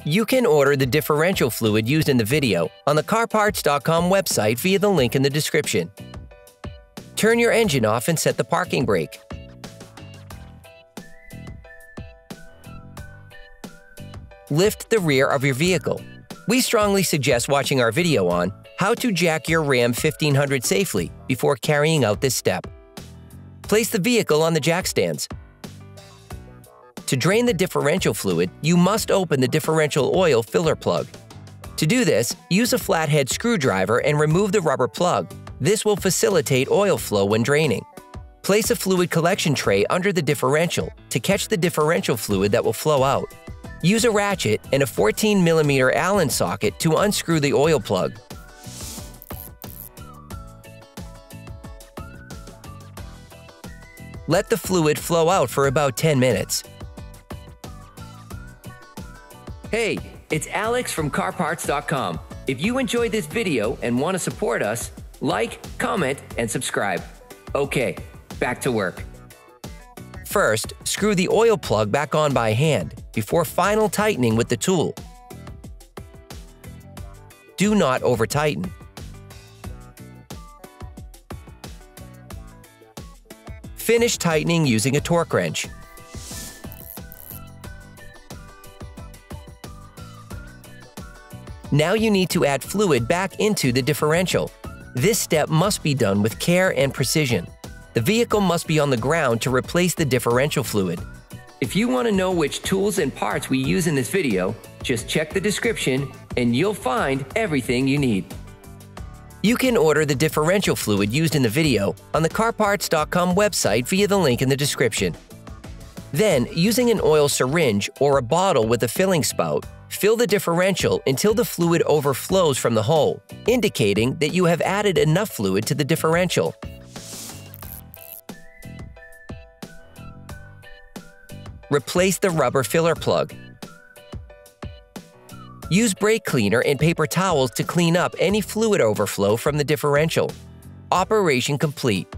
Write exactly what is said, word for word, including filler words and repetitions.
You can order the differential fluid used in the video on the car parts dot com website via the link in the description. Turn your engine off and set the parking brake. Lift the rear of your vehicle. We strongly suggest watching our video on how to jack your Ram fifteen hundred safely before carrying out this step. Place the vehicle on the jack stands. To drain the differential fluid, you must open the differential oil filler plug. To do this, use a flathead screwdriver and remove the rubber plug. This will facilitate oil flow when draining. Place a fluid collection tray under the differential to catch the differential fluid that will flow out. Use a ratchet and a fourteen millimeter Allen socket to unscrew the oil plug. Let the fluid flow out for about ten minutes. Hey, it's Alex from car parts dot com. If you enjoyed this video and want to support us, like, comment, and subscribe. Okay, back to work. First, screw the oil plug back on by hand before final tightening with the tool. Do not over-tighten. Finish tightening using a torque wrench. Now you need to add fluid back into the differential. This step must be done with care and precision. The vehicle must be on the ground to replace the differential fluid. If you want to know which tools and parts we use in this video, just check the description and you'll find everything you need. You can order the differential fluid used in the video on the car parts dot com website via the link in the description. Then, using an oil syringe or a bottle with a filling spout, fill the differential until the fluid overflows from the hole, indicating that you have added enough fluid to the differential. Replace the rubber filler plug. Use brake cleaner and paper towels to clean up any fluid overflow from the differential. Operation complete.